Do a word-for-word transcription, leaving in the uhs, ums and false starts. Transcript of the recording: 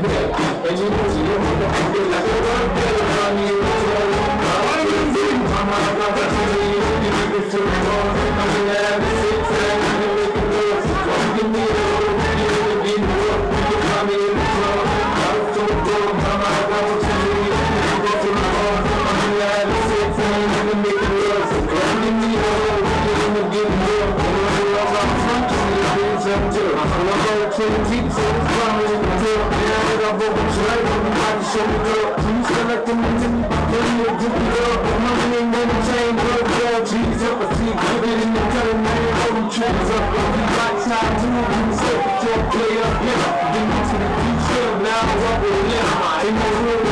And you know she don't want to feel like a girl, girl, around you. I'm not going to tell you, you need to feel more. I'm going to have a six, and I'm going to make it work. Come give me a little, you need to be more. You can call me in the club. I'm so broke, I'm not going to tell you, you need to feel more. I'm going to have a six, and I'm going to make it work. Come give me a little, you need to get more. I'm front to the things I'm doing. I'm going to tell you, so it's coming in the door. Yeah, I got vocal straight, everybody show me up. Please select them into me, give me a good girl. Money ain't never change, girl, girl, G's up. I see put it in the color, man, all them trends up. We got time to move, you say, but you're a player. Yeah, get me to the future, now I'm up with them. Ain't no real